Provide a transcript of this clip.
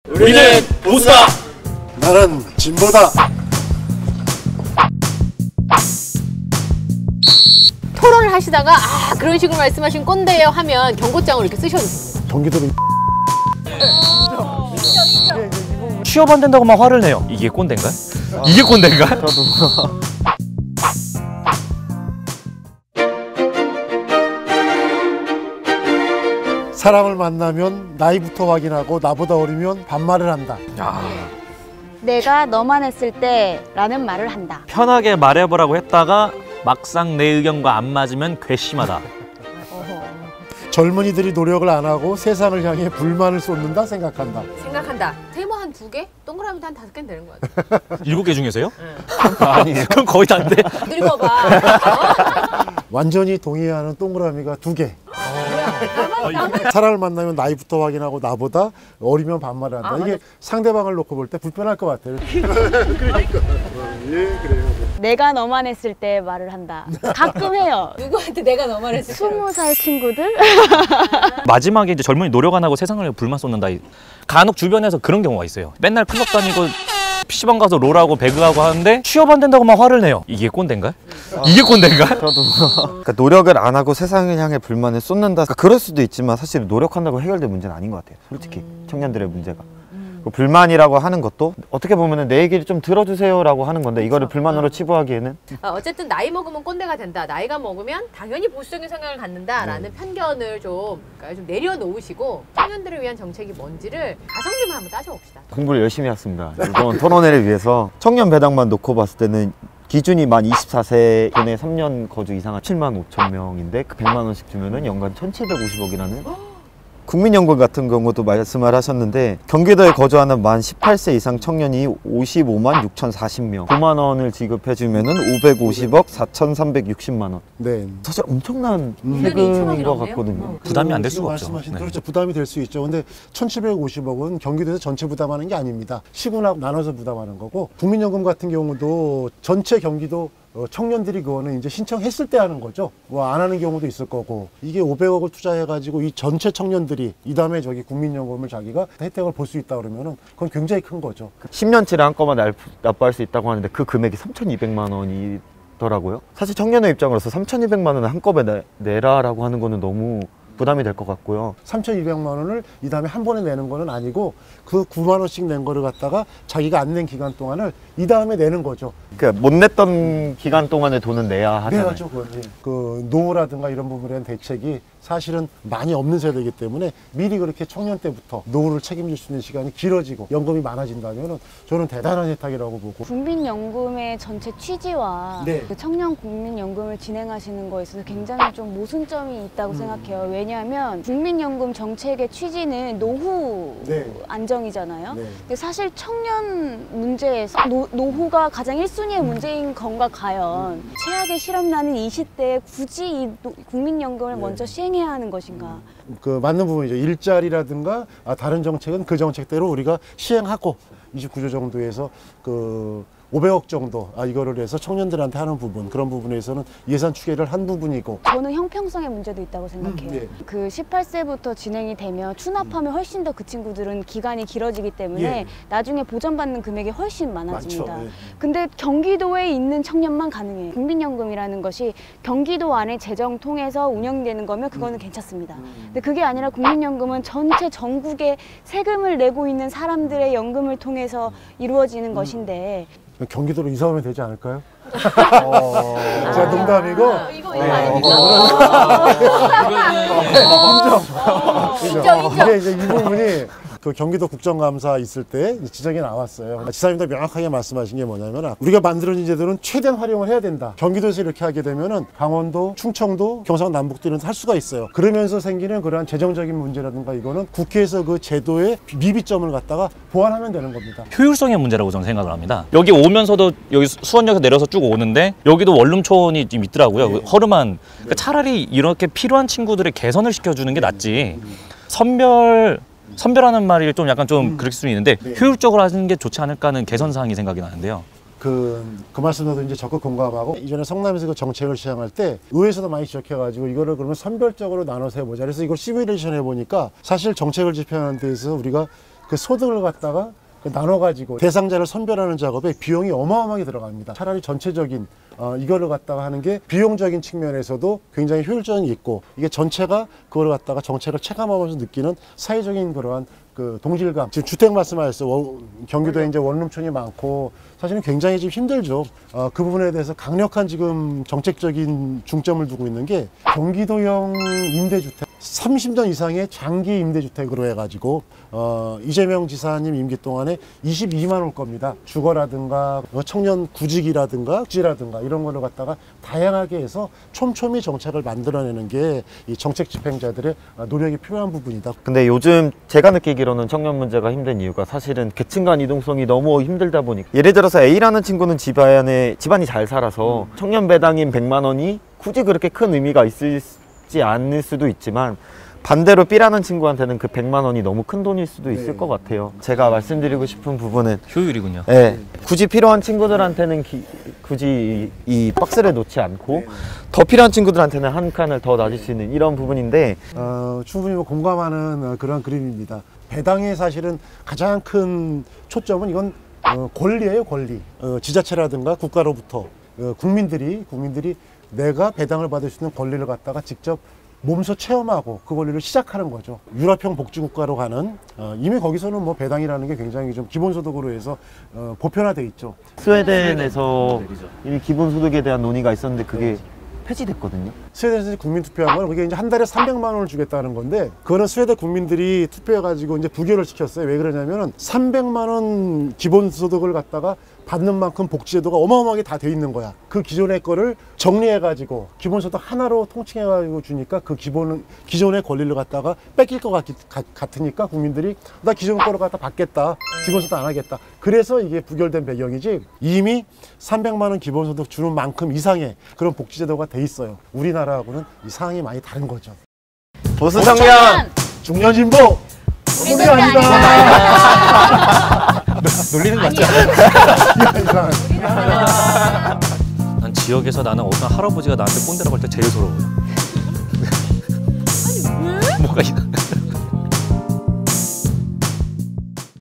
우리는 보수다. 나는 진보다. 토론을 하시다가 그런 식으로 말씀하신 꼰대예요 하면 경고장으로 이렇게 쓰셔도 됩니다. 경기도는 취업 안 된다고만 화를 내요. 이게 꼰대인가? 이게 꼰대인가? 저도 사람을 만나면 나이부터 확인하고 나보다 어리면 반말을 한다. 내가 너만 했을 때 라는 말을 한다. 편하게 말해보라고 했다가 막상 내 의견과 안 맞으면 괘씸하다. 젊은이들이 노력을 안 하고 세상을 향해 불만을 쏟는다 생각한다. 생각한다. 세모 한 2개? 동그라미도 한 5개는 되는 것 같아요. 7개 중에서요? 아니 그럼 거의 다인데. 늙어봐. 완전히 동의하는 동그라미가 2개. 사람을 만나면 나이부터 확인하고 나보다 어리면 반말을 한다. 이게 상대방을 놓고 볼 때 불편할 것 같아요. 그러니까. 예, 그래요. 내가 너만 했을 때 말을 한다. 가끔 해요. 누구한테 내가 너만 했을 때 20살 친구들? 마지막에 이제 젊은이 노력 안 하고 세상을 불만 쏟는다. 간혹 주변에서 그런 경우가 있어요. 맨날 클럽 다니고 PC방 가서 롤하고 배그하고 하는데 취업 안 된다고만 화를 내요. 이게 꼰대인가? 이게 꼰대인가? 저도 그러니까 노력을 안 하고 세상을 향해 불만을 쏟는다. 그러니까 그럴 수도 있지만 사실 노력한다고 해결될 문제는 아닌 것 같아요. 솔직히 청년들의 문제가. 불만이라고 하는 것도 어떻게 보면 내 얘기를 좀 들어주세요라고 하는 건데 이거를 불만으로 치부하기에는 어쨌든 나이 먹으면 꼰대가 된다. 나이가 먹으면 당연히 보수적인 성향을 갖는다라는 편견을 좀 내려놓으시고 청년들을 위한 정책이 뭔지를 가성비만 한번 따져봅시다. 공부를 열심히 했습니다. 이번 토론회를 위해서 청년 배당만 놓고 봤을 때는 기준이 만 24세 전에 3년 거주 이상한 7만 5천 명인데 그 100만 원씩 주면은 연간 1,750억이라는 국민연금 같은 경우도 말씀을 하셨는데 경기도에 거주하는 만 18세 이상 청년이 55만 6,040명 9만 원을 지급해주면은 550억 4,360만 원. 네. 사실 엄청난 세금인 것 넘네요. 같거든요. 부담이 안 될 수가 없죠. 말씀하신 네. 그렇죠. 부담이 될 수 있죠. 근데 1,750억은 경기도에서 전체 부담하는 게 아닙니다. 시군하고 나눠서 부담하는 거고 국민연금 같은 경우도 전체 경기도 청년들이 그거는 이제 신청했을 때 하는 거죠. 뭐 안 하는 경우도 있을 거고 이게 500억을 투자해가지고 이 전체 청년들이 이 다음에 저기 국민연금을 자기가 혜택을 볼 수 있다 그러면은 그건 굉장히 큰 거죠. 10년치를 한꺼번에 납부할 수 있다고 하는데 그 금액이 3,200만 원이더라고요. 사실 청년의 입장으로서 3,200만 원을 한꺼번에 내라라고 하는 거는 너무 부담이 될 것 같고요. 3,200만 원을 이 다음에 한 번에 내는 거는 아니고 그 9만 원씩 낸 거를 갖다가 자기가 안 낸 기간 동안을 이 다음에 내는 거죠. 그러니까 못 냈던 기간 동안에 돈은 내야 하잖아요. 내야죠. 그 노후라든가 이런 부분에 대한 대책이 사실은 많이 없는 세대이기 때문에 미리 그렇게 청년 때부터 노후를 책임질 수 있는 시간이 길어지고 연금이 많아진다면 저는 대단한 혜택이라고 보고. 국민연금의 전체 취지와 네. 그 청년 국민연금을 진행하시는 거에 있어서 굉장히 좀 모순점이 있다고 생각해요. 왜냐하면 국민연금 정책의 취지는 노후 네. 안정이잖아요. 네. 근데 사실 청년 문제에서 노후가 가장 1순위의 문제인 건가 과연 최악의 실업난인 20대에 굳이 이 국민연금을 먼저 시행해야 하는 것인가. 그 맞는 부분이죠. 일자리라든가 다른 정책은 그 정책대로 우리가 시행하고 29조 정도에서 그 500억 정도 이거를 해서 청년들한테 하는 부분 그런 부분에서는 예산 추계를 한 부분이고 저는 형평성의 문제도 있다고 생각해요. 네. 그 18세부터 진행이 되면 추납하면 훨씬 더 그 친구들은 기간이 길어지기 때문에 예. 나중에 보전받는 금액이 훨씬 많아집니다. 많죠. 예. 근데 경기도에 있는 청년만 가능해요. 국민연금이라는 것이 경기도 안에 재정 통해서 운영되는 거면 그거는 괜찮습니다. 근데 그게 아니라 국민연금은 전체 전국에 세금을 내고 있는 사람들의 연금을 통해서 이루어지는 것인데 경기도로 이사 오면 되지 않을까요? 제가 농담이고 이거 아닙니까? 인정. 이게 이제 이 부분이 그 경기도 국정감사 있을 때 지적이 나왔어요. 지사님도 명확하게 말씀하신 게 뭐냐면 우리가 만들어진 제도는 최대한 활용을 해야 된다. 경기도에서 이렇게 하게 되면은 강원도, 충청도, 경상남북도 이런 할 수가 있어요. 그러면서 생기는 그러한 재정적인 문제라든가 이거는 국회에서 그 제도의 미비점을 갖다가 보완하면 되는 겁니다. 효율성의 문제라고 저는 생각을 합니다. 여기 오면서도 여기 수원역에서 내려서 쭉 오는데 여기도 원룸촌이 좀 있더라고요. 네. 허름한. 그러니까 차라리 이렇게 필요한 친구들의 개선을 시켜주는 게 낫지. 선별하는 말이 좀 약간 좀 그럴 수 있는데 효율적으로 하는 게 좋지 않을까는 개선 사항이 생각이 나는데요. 그 말씀도 이제 적극 공감하고 이전에 성남에서 그 정책을 시행할 때 의회에서도 많이 지적해가지고 이거를 그러면 선별적으로 나눠서 해보자. 그래서 이걸 시뮬레이션 해보니까 사실 정책을 집행하는 데서 우리가 그 소득을 갖다가 나눠가지고 대상자를 선별하는 작업에 비용이 어마어마하게 들어갑니다. 차라리 전체적인 이거를 갖다가 하는 게 비용적인 측면에서도 굉장히 효율성이 있고, 이게 전체가 그걸 갖다가 정책을 체감하면서 느끼는 사회적인 그러한 그 동질감. 지금 주택 말씀하셨어요. 경기도에 이제 원룸촌이 많고 사실은 굉장히 좀 힘들죠. 그 부분에 대해서 강력한 지금 정책적인 중점을 두고 있는 게 경기도형 임대주택 30년 이상의 장기 임대주택으로 해가지고 이재명 지사님 임기 동안에 22만 올 겁니다. 주거라든가 청년 구직이라든가 복지라든가 이런 거를 갖다가 다양하게 해서 촘촘히 정책을 만들어내는 게 이 정책 집행자들의 노력이 필요한 부분이다. 근데 요즘 제가 느끼기로는 청년 문제가 힘든 이유가 사실은 계층 간 이동성이 너무 힘들다 보니까, 예를 들어서 A라는 친구는 집안이 잘 살아서 청년 배당인 100만 원이 굳이 그렇게 큰 의미가 있지 않을 수도 있지만, 반대로 B라는 친구한테는 그 100만 원이 너무 큰 돈일 수도 있을 것 같아요. 제가 말씀드리고 싶은 부분은 효율이군요. 네, 굳이 필요한 친구들한테는 굳이 이 박스를 놓지 않고 더 필요한 친구들한테는 한 칸을 더 놔줄 수 있는 이런 부분인데, 충분히 공감하는 그런 그림입니다. 배당의 사실은 가장 큰 초점은 이건 권리예요, 권리. 지자체라든가 국가로부터 국민들이 내가 배당을 받을 수 있는 권리를 갖다가 직접 몸소 체험하고 그 권리를 시작하는 거죠. 유럽형 복지국가로 가는, 이미 거기서는 뭐 배당이라는 게 굉장히 좀 기본소득으로 해서 보편화돼 있죠. 스웨덴에서 이미 기본소득에 대한 논의가 있었는데 그게 폐지됐거든요. 스웨덴에서 국민투표한 건 그게 이제 한 달에 300만 원을 주겠다는 건데, 그거는 스웨덴 국민들이 투표해가지고 이제 부결을 시켰어요. 왜 그러냐면은 300만 원 기본소득을 갖다가 받는 만큼 복지제도가 어마어마하게 다 돼 있는 거야. 그 기존의 거를 정리해가지고 기본소득 하나로 통칭해가지고 주니까 그 기존의 권리를 갖다가 뺏길 것 같으니까 국민들이 나 기존 거를 갖다 받겠다. 기본소득 안 하겠다. 그래서 이게 부결된 배경이지, 이미 300만 원 기본소득 주는 만큼 이상의 그런 복지제도가 돼 있어요. 우리나라하고는 이 상황이 많이 다른 거죠. 보수 청년! 중년 진보! 우리 아니다! 놀리는 거 같지 않아? 난 지역에서 나는 어떤 할아버지가 나한테 꼰대라고 할 때 제일 서러워요. 아니 왜? 뭐가